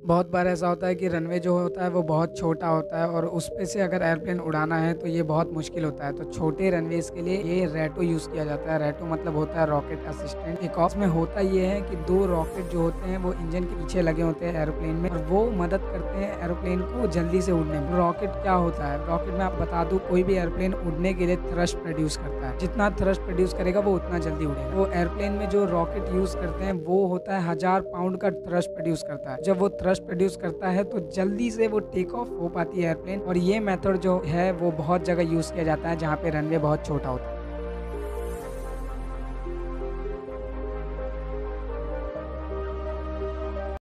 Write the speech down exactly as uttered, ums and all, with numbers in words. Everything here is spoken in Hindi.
बहुत बार ऐसा होता है कि रनवे जो होता है वो बहुत छोटा होता है और उस पे से अगर एयरप्लेन उड़ाना है तो ये बहुत मुश्किल होता है। तो छोटे रनवेज़ के लिए ये रैटो यूज़ किया जाता है। रैटो मतलब होता है रॉकेट असिस्टेंट। टेकऑफ में होता ये है कि दो रॉकेट जो होते हैं वो इंजन के पीछे लगे होते हैं एरोप्लेन में और वो मदद करते हैं एरोप्लेन को जल्दी से उड़ने में। रॉकेट क्या होता है? रॉकेट में आपको बता दूँ, कोई भी एयरप्लेन उड़ने के लिए थ्रस्ट प्रोड्यूस करता है। जितना थ्रस्ट प्रोड्यूस करेगा वो उतना जल्दी उड़ेगा। वो एयरप्लेन में जो रॉकेट यूज़ करते हैं वो होता है हज़ार पाउंड का थ्रस्ट प्रोड्यूस करता है। जब वो थ्रस्ट प्रोड्यूस करता है तो जल्दी से वो टेक ऑफ हो पाती है एयरप्लेन, और ये मेथड जो है वो बहुत जगह यूज़ किया जाता है जहाँ पे रनवे बहुत छोटा होता है।